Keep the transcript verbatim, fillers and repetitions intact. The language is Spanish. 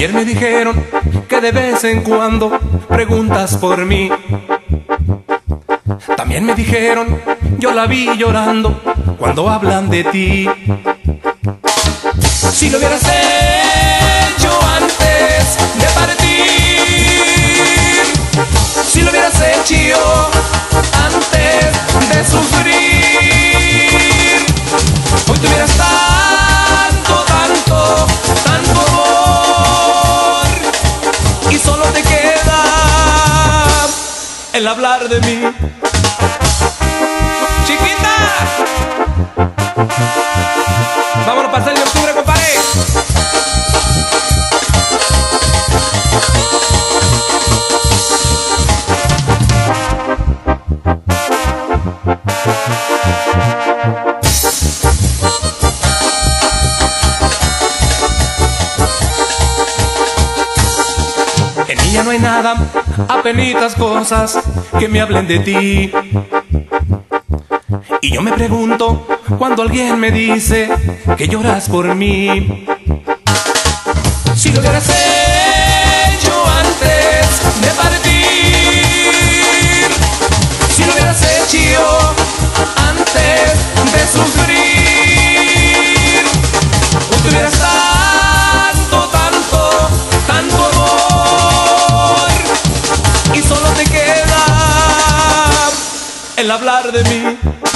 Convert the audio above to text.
Ayer me dijeron que de vez en cuando preguntas por mí. También me dijeron, yo la vi llorando cuando hablan de ti. Si lo hubieras hecho antes de partir, si lo hubieras hecho antes de sufrir, hoy tuvieras tanto, tanto, tanto amor, y solo te queda el hablar de mí. ¡Chiquita! Vámonos para el seis de octubre, compadre. En ella no hay nada, apenitas cosas que me hablen de ti. Y yo me pregunto cuando alguien me dice que lloras por mí. Si lo hubieras hecho antes de partir, si lo hubieras hecho antes de sufrir, hoy tuvieras tanto, tanto, tanto amor, y solo te queda el hablar de mí.